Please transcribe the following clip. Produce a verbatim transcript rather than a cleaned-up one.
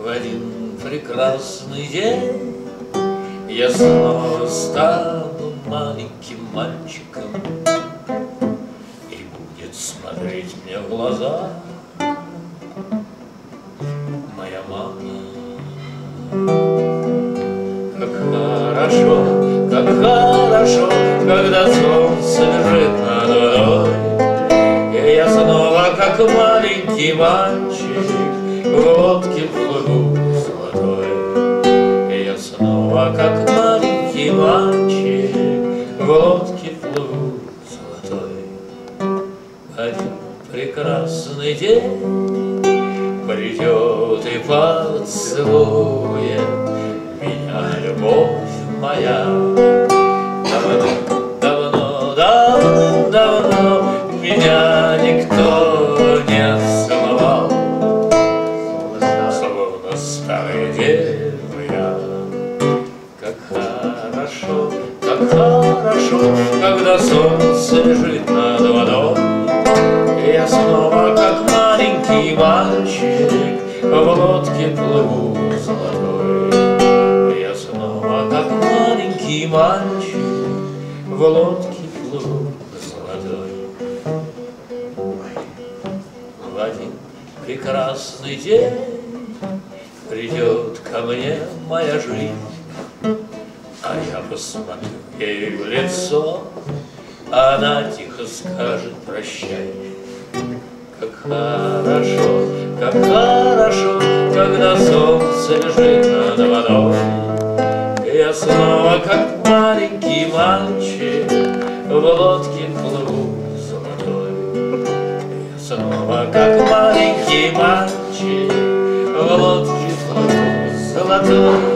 В один прекрасный день я снова стану маленьким мальчиком, и будет смотреть мне в глаза моя мама. Как хорошо, как хорошо, когда солнце лежит над водой, и я снова, как маленький мальчик, в лодке плыву золотой. И я снова, как маленький мальчик, в лодке плыву золотой. Один прекрасный день придет и поцелует меня любовь моя. Давно, давно, давно, давно меня никто не целовал, словно старая дева я. Как хорошо, как хорошо, когда солнце лежит над водой, и я снова, как маленький мальчик, в лодке плыву золотой. Я снова, как маленький мальчик, в лодке плыву золотой. В один прекрасный день придет ко мне моя жизнь, а я посмотрю ей в лицо, а она тихо скажет прощай. Как хорошо, как хорошо, когда солнце лежит над водой, и я снова, как маленький мальчик, в лодке плыву золотой. И я снова, как маленький мальчик, в лодке плыву золотой.